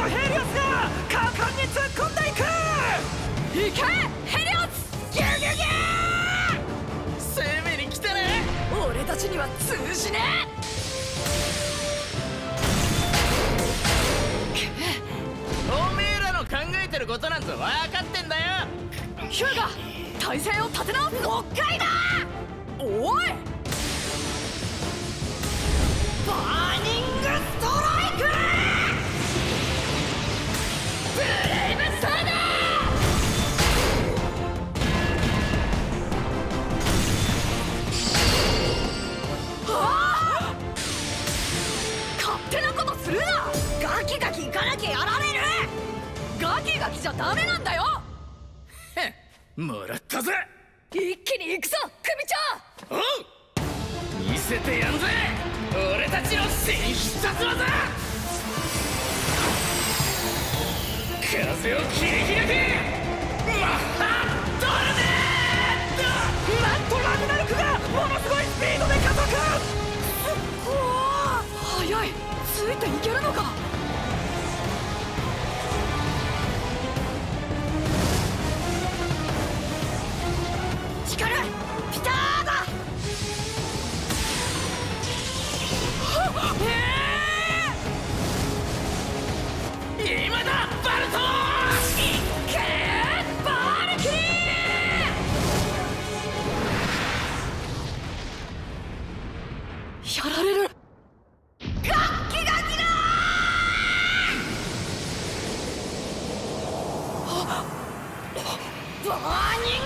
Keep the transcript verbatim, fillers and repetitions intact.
ヘリオスが果敢に突っ込んでいく。 行けヘリオス。ギュギュギュー。 攻めに来たね。 俺たちには通じねえ。おめえらの考えてることなんぞ分かってんだよ。 ヒューガ、体勢を立て直す。もう一回だ。おい、バーニングストライク。ブレイブサーダー。ああ、勝手なことするな。ガキガキ行かなきゃやられる。ガキガキじゃダメなんだよ。 もらったぜ。 一気に行くぞ組長。 おう、見せてやんぜ俺たちの新必殺技。風を切り開けマッハトルネード。なんとラグナルクがものすごいスピードで加速。 おお、速い。ついていけるのか。光るピターだ。 えー、今だバルト。 いっけーバルキリー。やられる。ガッキガキだー。バーニング